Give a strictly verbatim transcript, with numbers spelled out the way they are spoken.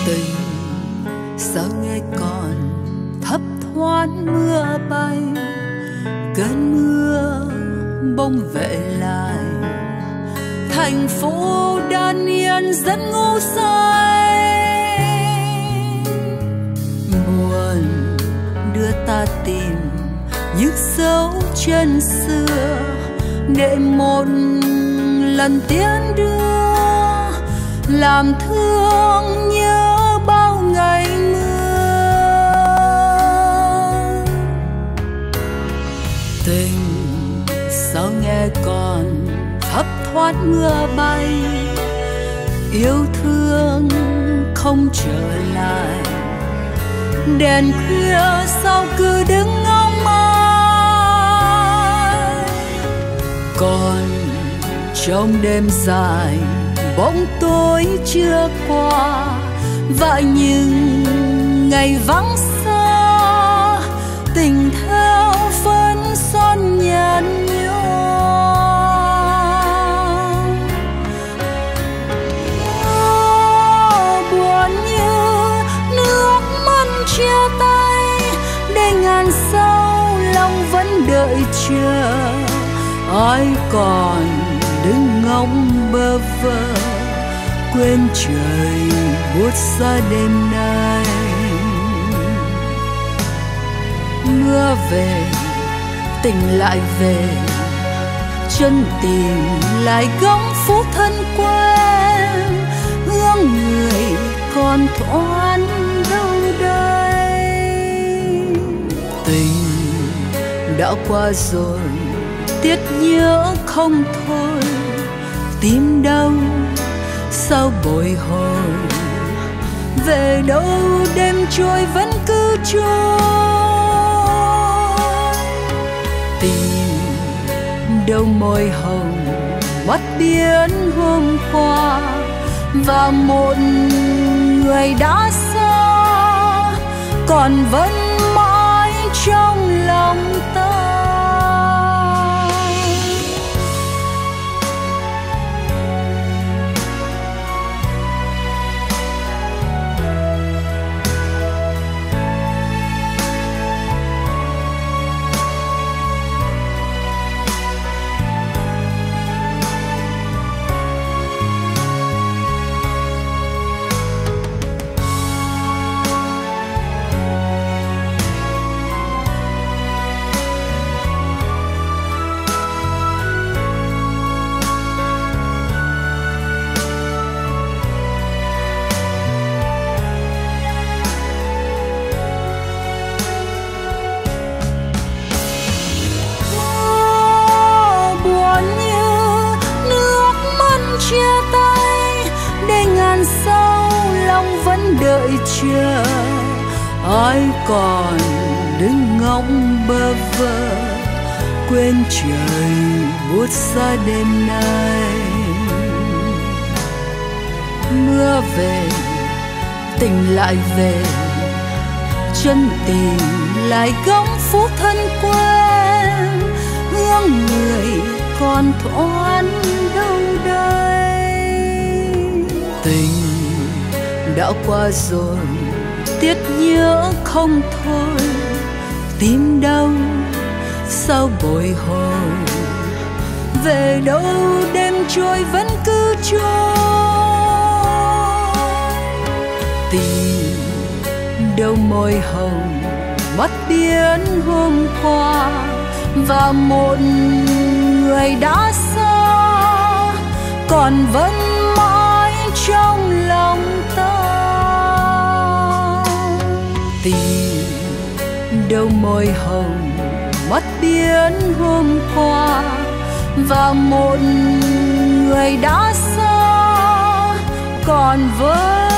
Tình sao nghe còn thấp thoáng mưa bay, cơn mưa bỗng về lại, thành phố đan yên rất ngu say. Buồn đưa ta tìm những dấu chân xưa, để một lần tiến đưa làm thương nhớ bao ngày mưa. Tình sao nghe còn thấp thoáng mưa bay, yêu thương không trở lại, đèn khuya sao cứ đứng ngóng mãi. Còn trong đêm dài bóng tối chưa qua, và những ngày vắng xa, tình theo phấn son nhạt nhòa. Oh, buồn như nước mắt chia tay, để ngàn sau lòng vẫn đợi chờ. Ai còn đứng ngóng bơ vơ, quên trời buốt xa đêm nay. Mưa về tình lại về, chân tìm lại góc phố thân quen, hướng người còn thoáng đâu đây. Tình đã qua rồi, tiếc nhớ không thôi, tim đau sao bồi hồi. Về đâu đêm trôi vẫn cứ trôi, tìm đâu môi hồng mắt biển hôm qua, và một người đã xa còn vẫn mãi trong lòng ta. Đợi chờ, ai còn đứng ngóng bơ vơ, quên trời buốt xa đêm nay. Mưa về tình lại về, chân tìm lại góc phố thân quen, hướng người còn thoáng đâu đây. Tình đã qua rồi, tiếc nhớ không thôi, tim đau sao bồi hồi. Về đâu đêm trôi vẫn cứ trôi, tìm đâu môi hồng mắt biển hôm qua, và một người đã xa còn vẫn mãi trong lòng ta. Tìm đâu môi hồng mắt biển hôm qua, và một người đã xa còn vẫn